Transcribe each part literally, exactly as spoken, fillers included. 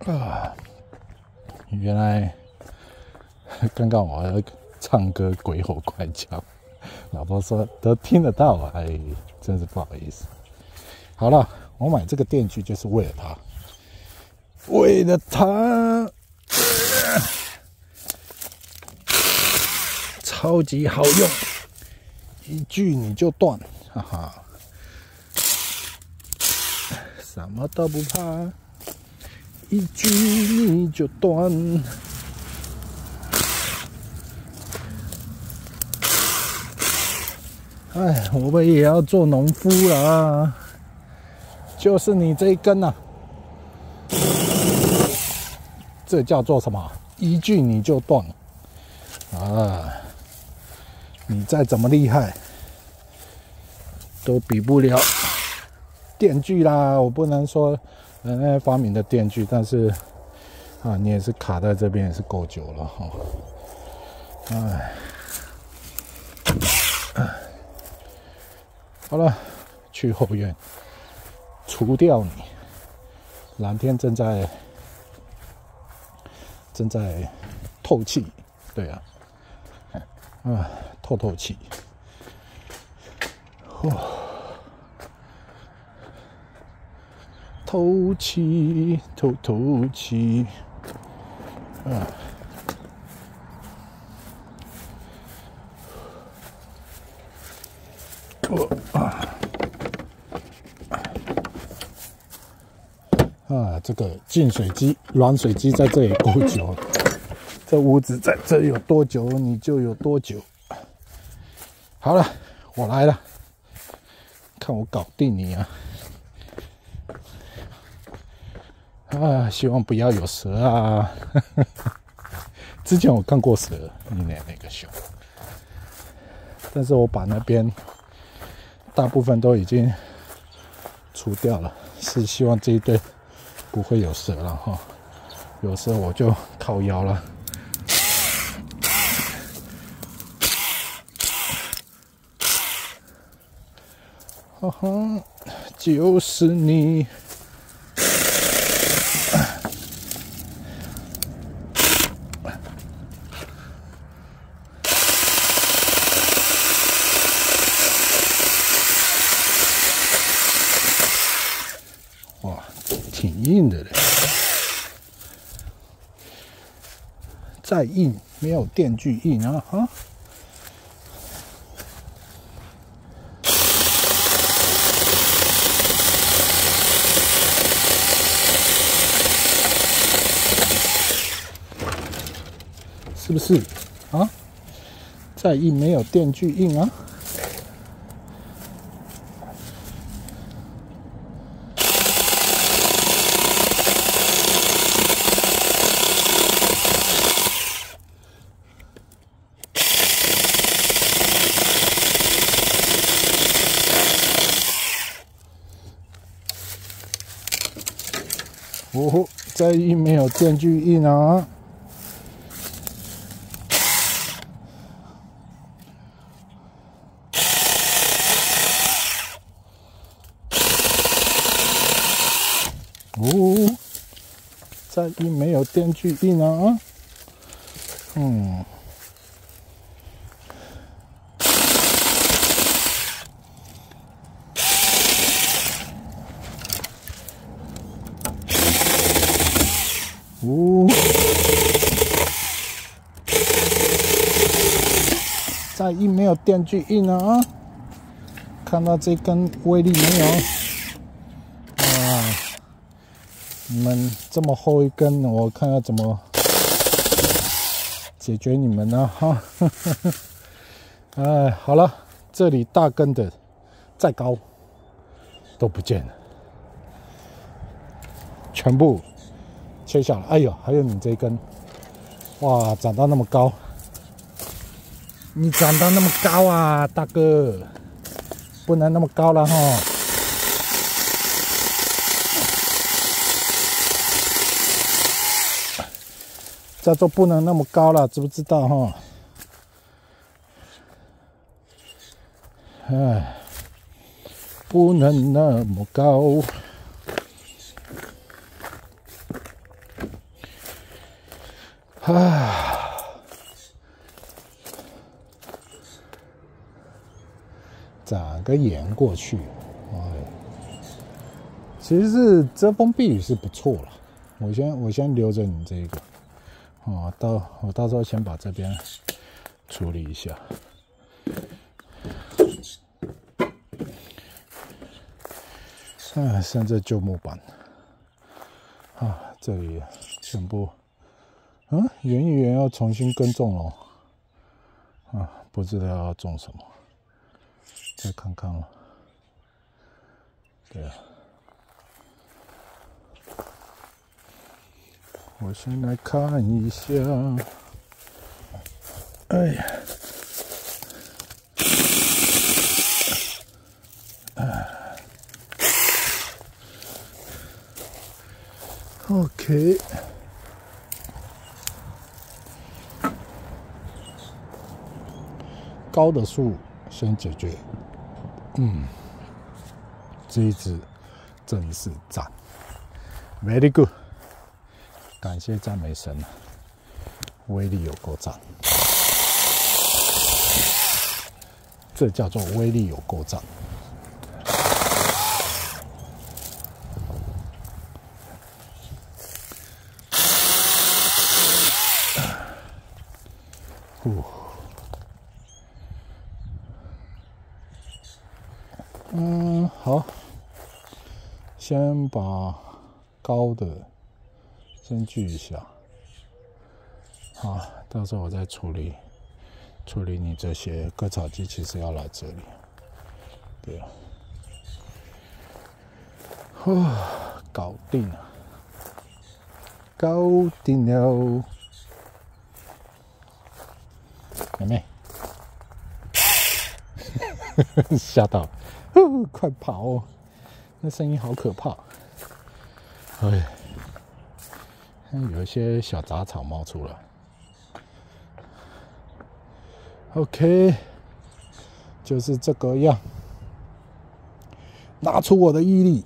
啊，原来刚刚我要唱歌鬼吼怪叫，老婆说都听得到啊，哎，真是不好意思。好了，我买这个电锯就是为了它，为了它，超级好用，一锯你就断，哈哈，什么都不怕。一锯你就断，哎，我们也要做农夫啦，就是你这一根呐、啊，这叫做什么？一锯你就断啊！你再怎么厉害，都比不了电锯啦！我不能说。人类发明的电锯，但是啊，你也是卡在这边也是够久了哈。哎，好了，去后院除掉你。蓝天正在正在透气，对啊，啊，透透气。哦。透气，透透气，啊！哦啊！啊，这个净水机、软水机在这里够久，这屋子在这里有多久，你就有多久。好了，我来了，看我搞定你啊！啊，希望不要有蛇啊！之前我看过蛇，你奶那个熊，但是我把那边大部分都已经除掉了，是希望这一堆不会有蛇了哈。有蛇我就靠腰了。哈哈，就是你。哇，挺硬的嘞！再硬没有电锯硬啊！哈，是不是啊？再硬没有电锯硬啊！哦，再硬没有电锯硬啊！哦，再硬没有电锯硬啊！嗯。哦，再硬没有电锯硬啊！看到这根威力没有？啊，你们这么厚一根，我看要怎么解决你们呢？哈，哎，好了，这里大根的再高都不见了，全部切小了。哎呦，还有你这一根，哇，长到那么高，你长到那么高啊，大哥，不能那么高了哈。叫做不能那么高了，知不知道哈？哎，不能那么高。 唉，撒个盐过去，哎，其实是遮风避雨是不错了。我先我先留着你这个，哦，到我到时候先把这边处理一下。哎，像这旧木板，啊，这里全部，嗯，园艺园要重新耕种了，啊，不知道要种什么，再看看了。对啊，我先来看一下，哎呀，哎。OK， 高的树先解决。嗯，这一支真是赞 ，very good， 感谢赞美神，威力有够赞，这叫做威力有够赞。嗯，好，先把高的先锯一下，好，到时候我再处理处理你这些割草机，其实要来这里，对啊，哦，搞定了，搞定了，妹妹，吓到。快跑哦！那声音好可怕。哎，有一些小杂草冒出来。OK， 就是这个样。拿出我的毅力。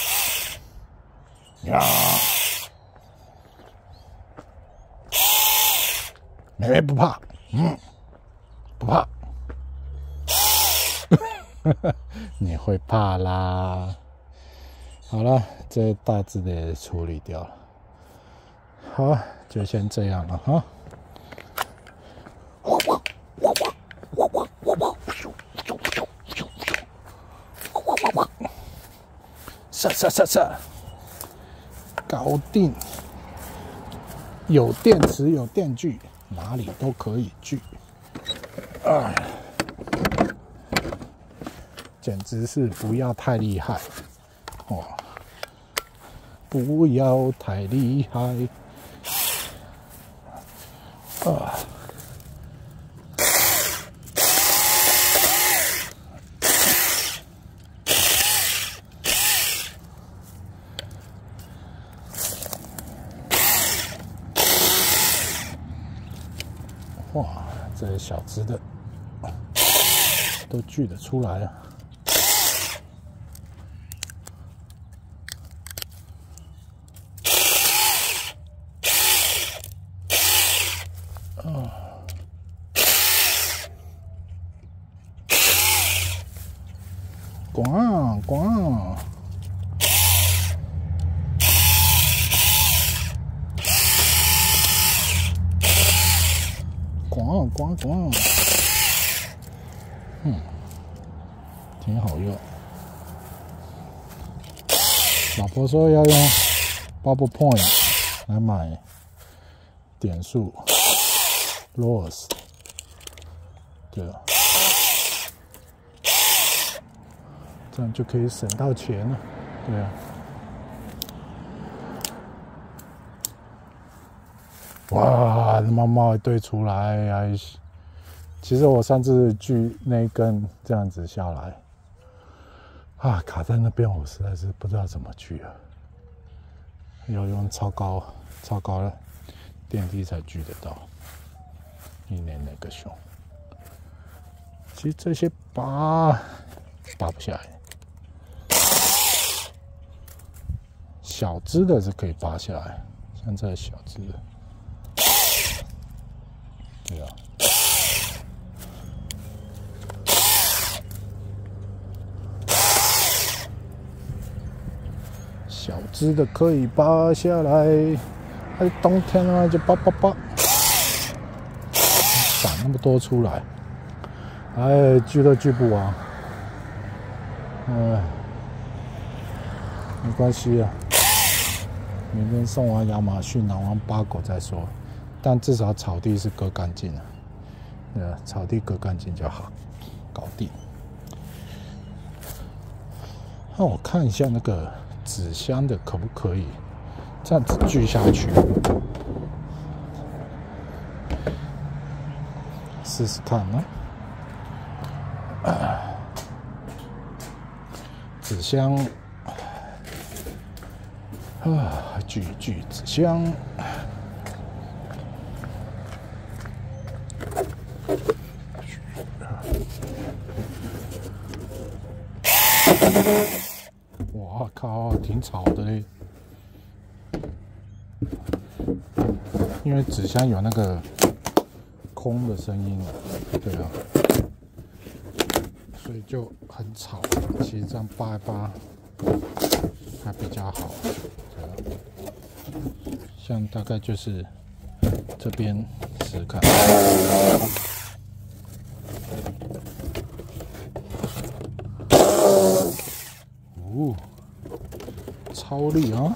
呀！妹妹不怕，嗯，不怕。你会怕啦。好了，这大致的处理掉了。好，就先这样了哈。杀杀杀杀！搞定。有电池，有电锯，哪里都可以锯。啊！简直是不要太厉害哦！不要太厉害啊！哇，这小只的都锯得出来了。咣咣，咣咣咣，嗯，挺好用。老婆说要用 bubble point 来买点数 ，Rose， 对了。这样就可以省到钱了，对啊。哇，他妈冒一堆出来呀！其实我上次锯那一根这样子下来，啊，卡在那边，我实在是不知道怎么锯啊。要用超高、超高的电梯才锯得到。一年那个熊，其实这些拔拔不下来。小只的是可以拔下来，像这小只的， 对啊。小只的可以拔下来，哎，冬天啊就拔拔拔，长那么多出来，哎，聚都聚不完，哎，没关系啊，明天送完亚马逊，拿完八狗再说，但至少草地是割干净了，呃，草地割干净就好，搞定。那我看一下那个纸箱的可不可以这样子锯下去，试试看呢？啊，纸箱啊，锯锯纸箱。哇靠，挺吵的嘞！因为纸箱有那个空的声音，对啊，所以就很吵。其实这样扒一扒还比较好。像大概就是这边试试看。哦，超力啊！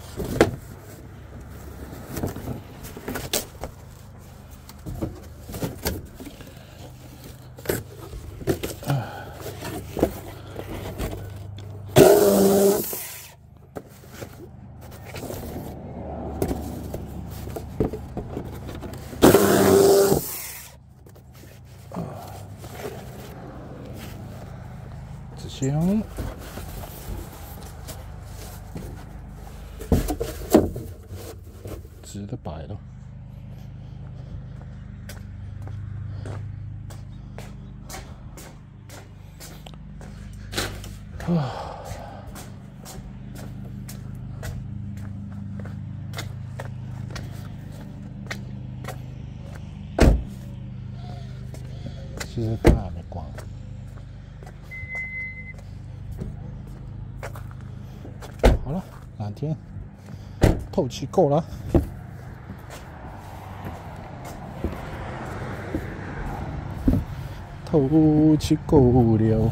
纸箱。直的摆了，啊，其实它还没关。好了，两天透气够了。透气够了，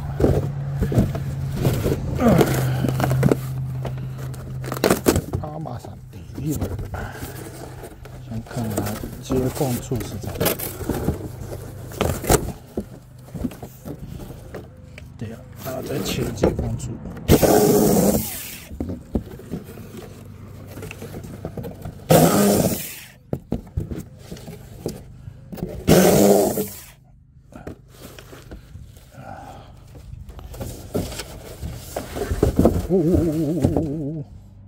啊，马上地力了。先看看接缝处是在哪。对呀，然后再切接缝处。呜呜呜呜呜呜！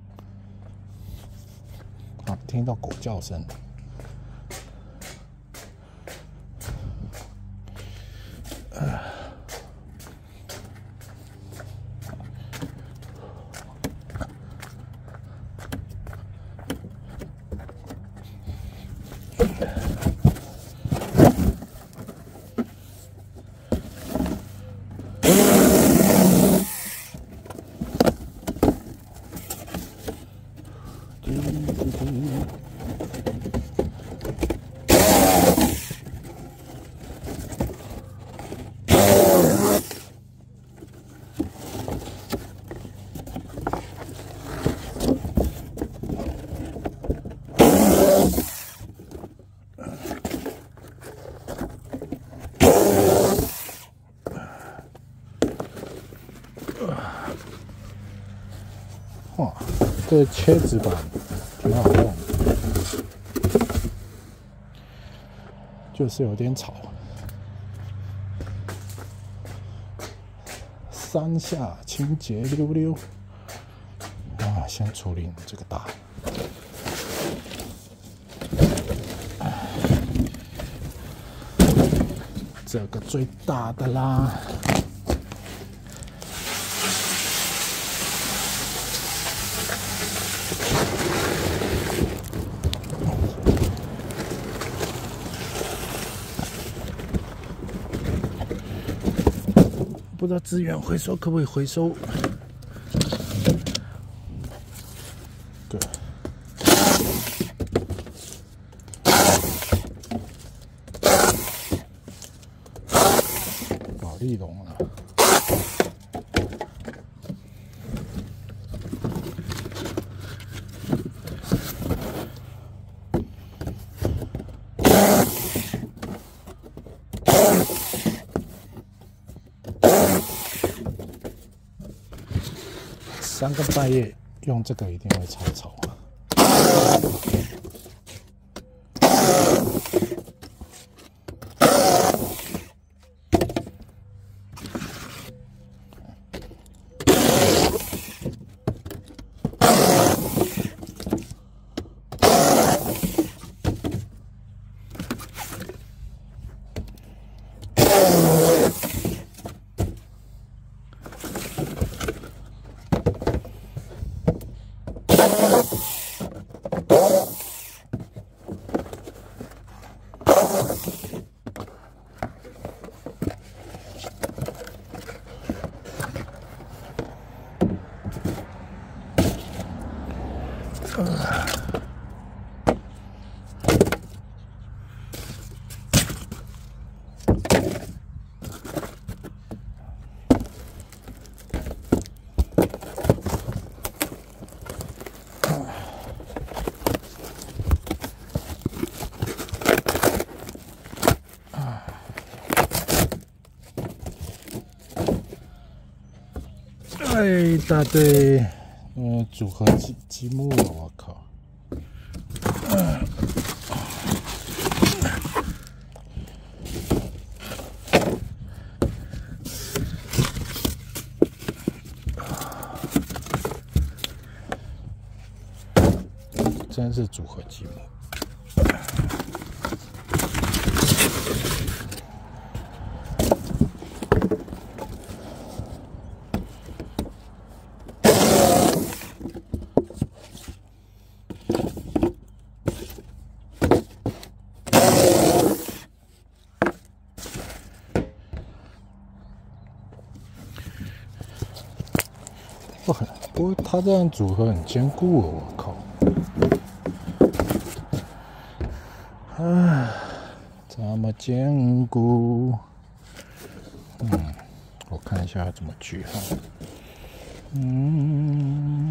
啊，听到狗叫声。啊，哇，这切纸板挺好用的，就是有点吵。三下清洁溜溜。啊，先处理这个大。这个最大的啦。 知道资源回收可不可以回收？对，保丽龙啊。三更半夜用这个一定会超吵啊！哎，一大堆，嗯，组合积积木了，我靠！真是组合积木。不很，不过它这样组合很坚固哦，我靠！啊，这么坚固。嗯，我看一下要怎么锯哈。嗯。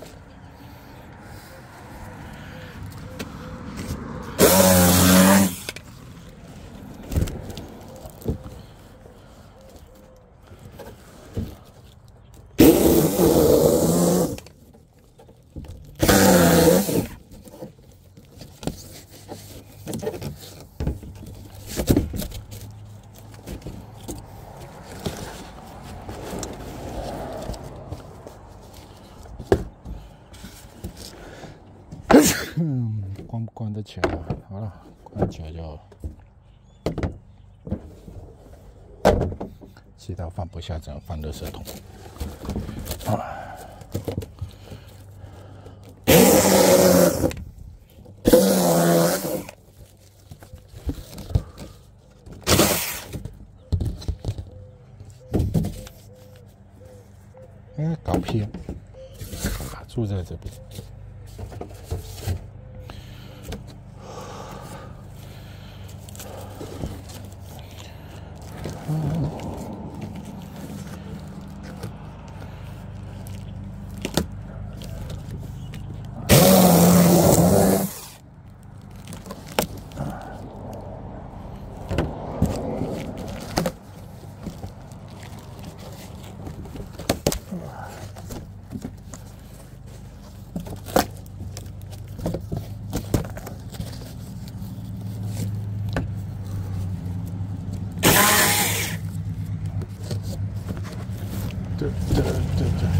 嗯，关不关得起来？好了，关得起来就好了。其他放不下，只能放垃圾桶。啊。哎，搞偏，卡住在这边。对对对对。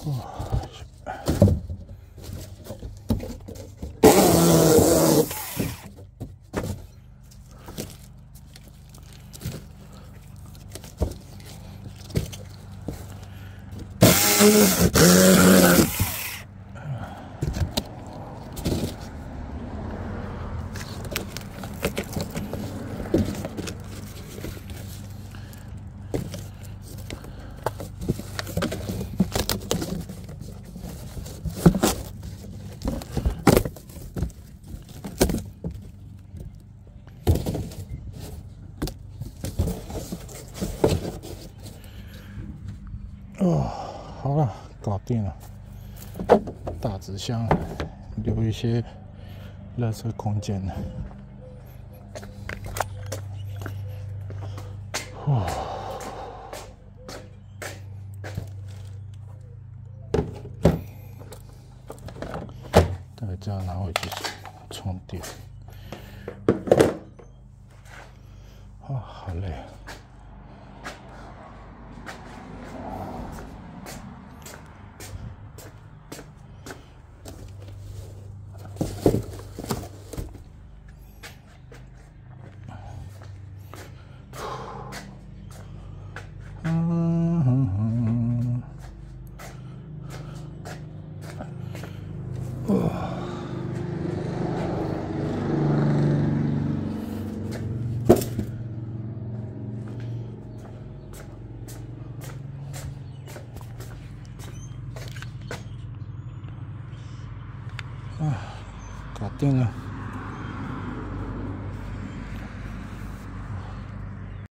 哦，好了，搞定了。大纸箱留一些垃圾空间了。哦，大概这样拿回去充电。啊，好累啊！啊，搞定了。